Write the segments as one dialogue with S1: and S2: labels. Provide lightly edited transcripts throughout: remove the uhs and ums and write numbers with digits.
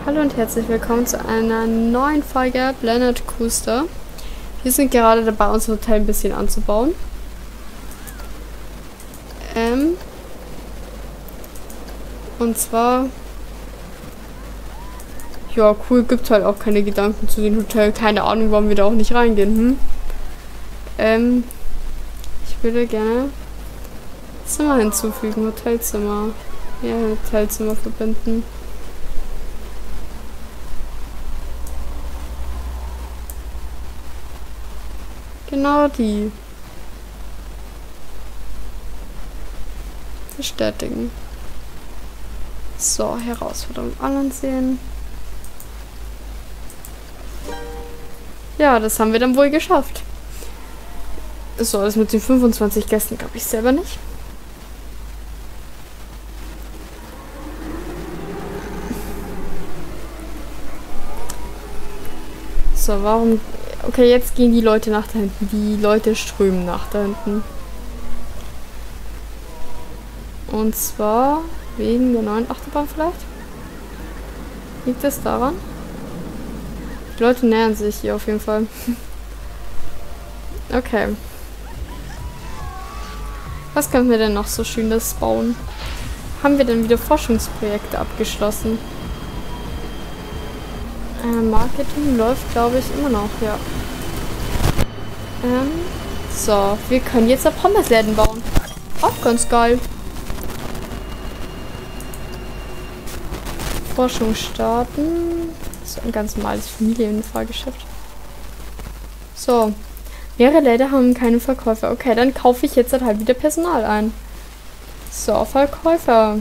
S1: Hallo und herzlich willkommen zu einer neuen Folge Planet Coaster. Wir sind gerade dabei, unser Hotel ein bisschen anzubauen. Und zwar... Ja, cool, gibt halt auch keine Gedanken zu dem Hotel. Keine Ahnung, warum wir da auch nicht reingehen, ich würde gerne Zimmer hinzufügen, Hotelzimmer. Ja, Hotelzimmer verbinden. Genau die. Bestätigen. So, Herausforderung ansehen. Ja, das haben wir dann wohl geschafft. So, das mit den 25 Gästen glaube ich selber nicht. So, warum... Okay, jetzt gehen die Leute nach da hinten. Die Leute strömen nach da hinten. Und zwar wegen der neuen Achterbahn vielleicht? Liegt das daran? Die Leute nähern sich hier auf jeden Fall. Okay. Was können wir denn noch so Schönes bauen? Haben wir denn wieder Forschungsprojekte abgeschlossen? Marketing läuft, glaube ich, immer noch, ja. So, wir können jetzt auch Pommesläden bauen. Auch ganz geil. Forschung starten. Das ist ein ganz normales Familienfahrgeschäft. So. Mehrere Läden haben keine Verkäufer. Okay, dann kaufe ich jetzt halt wieder Personal ein. So, Verkäufer.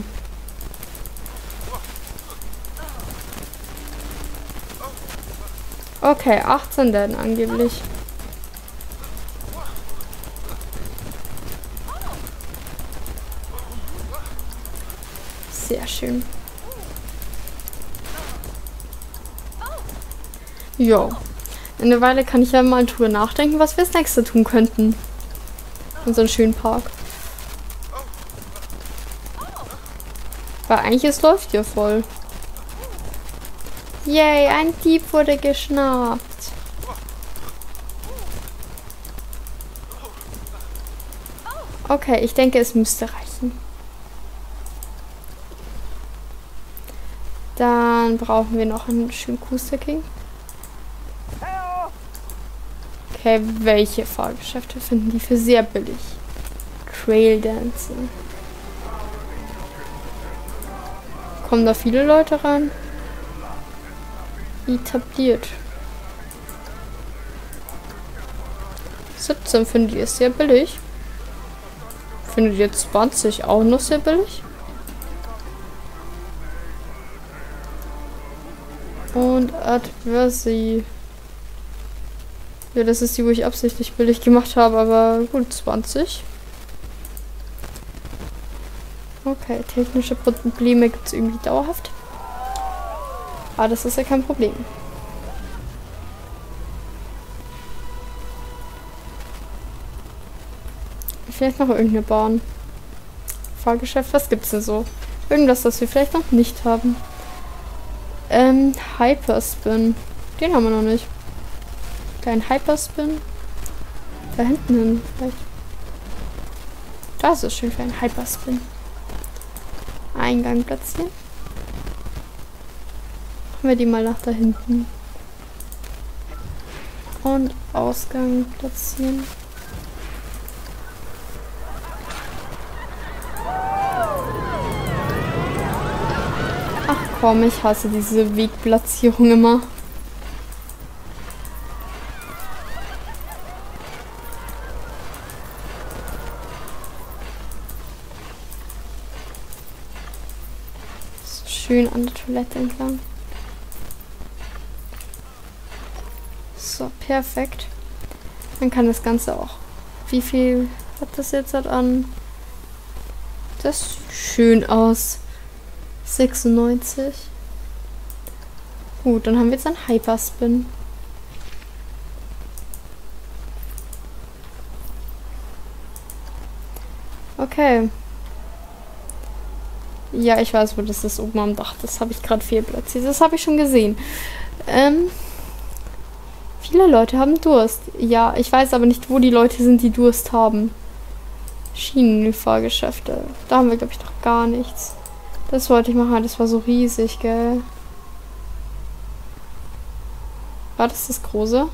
S1: Okay, 18 Läden angeblich. Sehr schön. Jo. In der Weile kann ich ja mal drüber nachdenken, was wir das nächste tun könnten. In so einem schönen Park. Weil eigentlich es läuft hier voll. Yay, ein Dieb wurde geschnappt. Okay, ich denke, es müsste reichen. Dann brauchen wir noch einen schönen Coaster King. Okay, welche Fahrgeschäfte finden die für sehr billig? Trail Dancing. Kommen da viele Leute rein? Etabliert. 17 findet ihr sehr billig. Findet ihr 20 auch noch sehr billig? Und Adversary. Ja, das ist die, wo ich absichtlich billig gemacht habe, aber gut, 20. Okay, technische Probleme gibt es irgendwie dauerhaft. Aber das ist ja kein Problem. Vielleicht noch irgendeine Bahn. Fahrgeschäft, was gibt's denn so? Irgendwas, das wir vielleicht noch nicht haben. Hyperspin. Den haben wir noch nicht. Kleinen Hyperspin. Da hinten hin, vielleicht. Da ist es schön für einen Hyperspin. Eingang platzieren. Machen wir die mal nach da hinten. Und Ausgang platzieren. Ach komm, ich hasse diese Wegplatzierung immer. So schön an der Toilette entlang. So, perfekt. Dann kann das Ganze auch. Wie viel hat das jetzt halt an? Das sieht schön aus. 96. Gut, dann haben wir jetzt einen Hyperspin. Okay. Ja, ich weiß, wo das ist, oben am Dach. Das habe ich gerade fehlplatziert. Das habe ich schon gesehen. Viele Leute haben Durst. Ja, ich weiß aber nicht, wo die Leute sind, die Durst haben. Schienenfahrgeschäfte. Da haben wir, glaube ich, noch gar nichts. Das wollte ich machen. Das war so riesig, gell? War das das Große?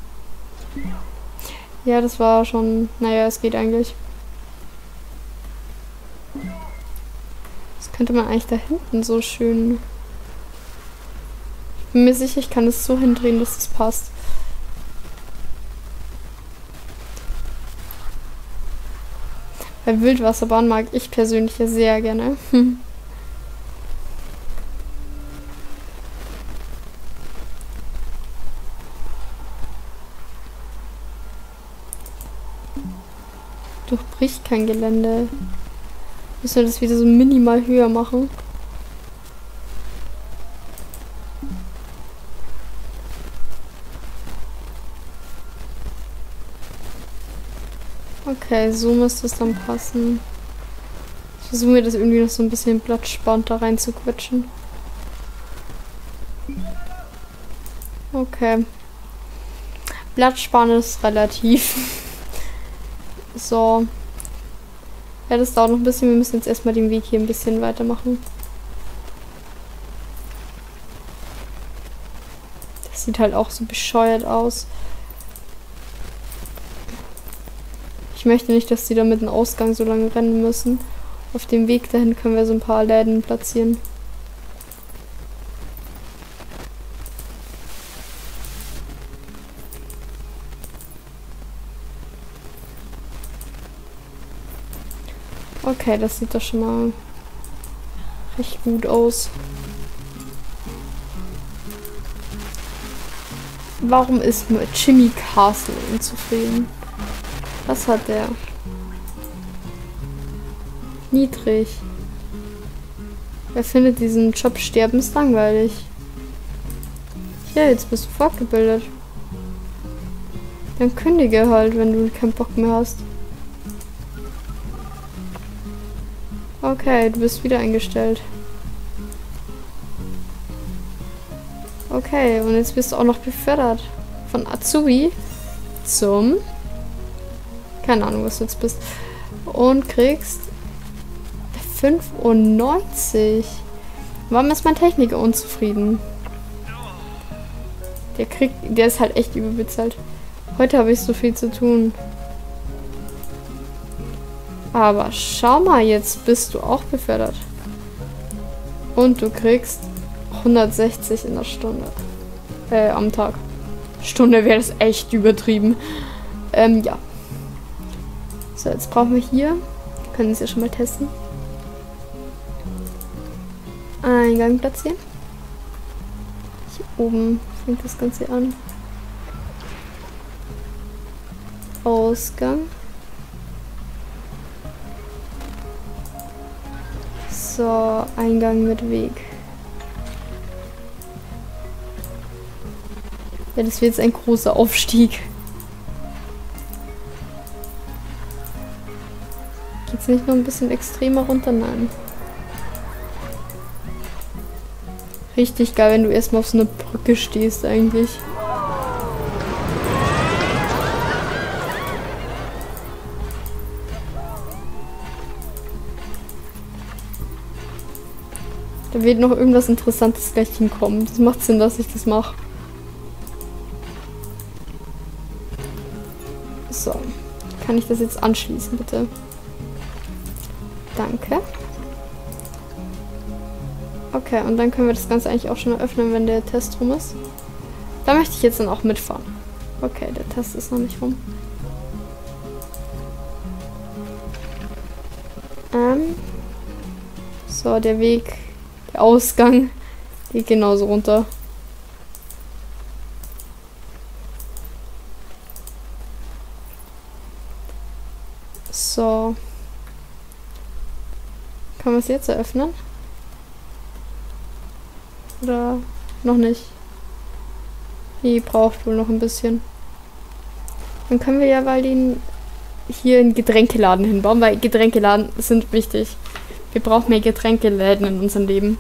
S1: Ja, das war schon... Naja, es geht eigentlich. Das könnte man eigentlich da hinten so schön... Ich bin mir sicher, ich kann es so hindrehen, dass es passt. Bei Wildwasserbahn mag ich persönlich ja sehr gerne. Durchbricht kein Gelände. Müssen wir das wieder so minimal höher machen? Okay, so müsste es dann passen. Ich versuche mir das irgendwie noch so ein bisschen platzsparend da rein zu quetschen. Okay. Platzsparen ist relativ. So. Ja, das dauert noch ein bisschen. Wir müssen jetzt erstmal den Weg hier ein bisschen weitermachen. Das sieht halt auch so bescheuert aus. Ich möchte nicht, dass die da mit dem Ausgang so lange rennen müssen. Auf dem Weg dahin können wir so ein paar Läden platzieren. Okay, das sieht doch schon mal recht gut aus. Warum ist Jimmy Castle unzufrieden? Was hat der? Niedrig. Er findet diesen Job sterbenslangweilig. Ja, jetzt bist du fortgebildet. Dann kündige halt, wenn du keinen Bock mehr hast. Okay, du bist wieder eingestellt. Okay, und jetzt bist du auch noch befördert. Von Azubi zum... Keine Ahnung, was du jetzt bist. Und kriegst 95. Warum ist mein Techniker unzufrieden? Der ist halt echt überbezahlt. Heute habe ich so viel zu tun. Aber schau mal, jetzt bist du auch befördert. Und du kriegst 160 in der Stunde. Am Tag. Stunde wäre das echt übertrieben. Ja. So, jetzt brauchen wir hier. Wir können es ja schon mal testen. Eingang platzieren. Hier oben fängt das Ganze an. Ausgang. So, Eingang mit Weg. Ja, das wird jetzt ein großer Aufstieg. Geht's nicht noch ein bisschen extremer runter? Nein. Richtig geil, wenn du erstmal auf so einer Brücke stehst eigentlich. Da wird noch irgendwas Interessantes gleich hinkommen. Das macht Sinn, dass ich das mache. So. Kann ich das jetzt anschließen, bitte? Danke. Okay, und dann können wir das Ganze eigentlich auch schon eröffnen, wenn der Test rum ist. Da möchte ich jetzt dann auch mitfahren. Okay, der Test ist noch nicht rum. So, der Weg, der Ausgang geht genauso runter. So. Kann man es jetzt eröffnen? Oder noch nicht? Die braucht wohl noch ein bisschen. Dann können wir ja mal den hier in Getränkeladen hinbauen, weil Getränkeladen sind wichtig. Wir brauchen mehr Getränkeläden in unserem Leben.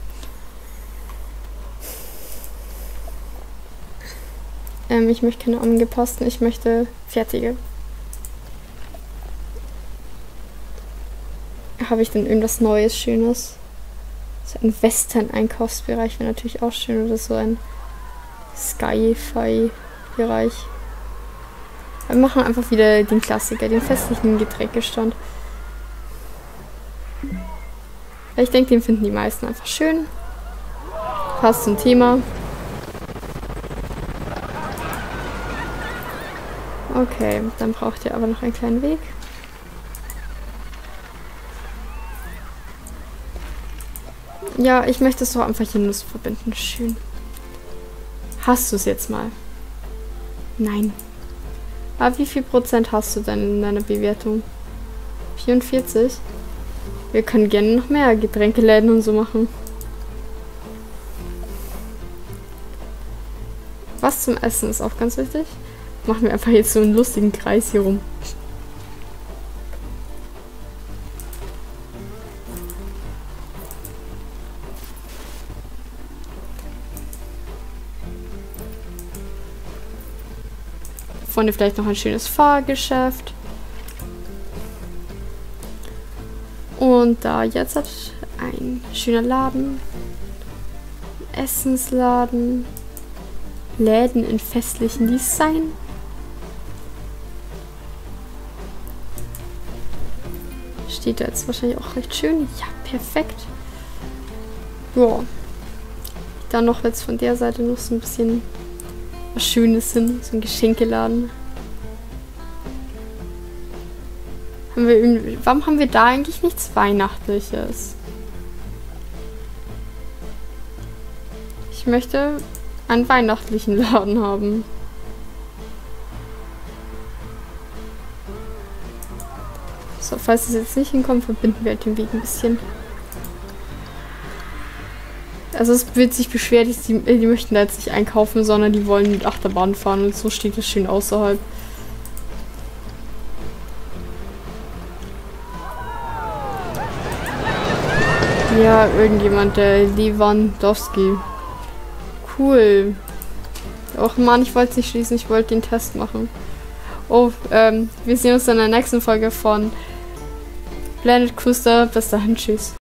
S1: Ich möchte keine angepassten, ich möchte fertige. Habe ich denn irgendwas Neues, Schönes? So ein Western-Einkaufsbereich wäre natürlich auch schön. Oder so ein Sci-Fi-Bereich. Wir machen einfach wieder den Klassiker, den festlichen Getränkestand. Ich denke, den finden die meisten einfach schön. Passt zum Thema. Okay, dann braucht ihr aber noch einen kleinen Weg. Ja, ich möchte es doch einfach hier nur so verbinden. Schön. Hast du es jetzt mal? Nein. Aber wie viel Prozent hast du denn in deiner Bewertung? 44? Wir können gerne noch mehr Getränkeläden und so machen. Was zum Essen ist auch ganz wichtig. Machen wir einfach jetzt so einen lustigen Kreis hier rum. Vorne vielleicht noch ein schönes Fahrgeschäft. Und da jetzt hat ein schöner Laden. Essensladen. Läden in festlichen Design. Steht da jetzt wahrscheinlich auch recht schön. Ja, perfekt. Ja. Dann noch jetzt von der Seite noch so ein bisschen was Schönes hin. So ein Geschenkeladen. Warum haben wir da eigentlich nichts Weihnachtliches? Ich möchte einen weihnachtlichen Laden haben. So, falls es jetzt nicht hinkommt, verbinden wir halt den Weg ein bisschen. Also es wird sich beschwert, die möchten da jetzt nicht einkaufen, sondern die wollen mit Achterbahn fahren und so steht es schön außerhalb. Ja, irgendjemand, der Lewandowski. Cool. Och Mann, ich wollte es nicht schließen, ich wollte den Test machen. Oh, wir sehen uns in der nächsten Folge von Planet Coaster. Bis dahin, tschüss.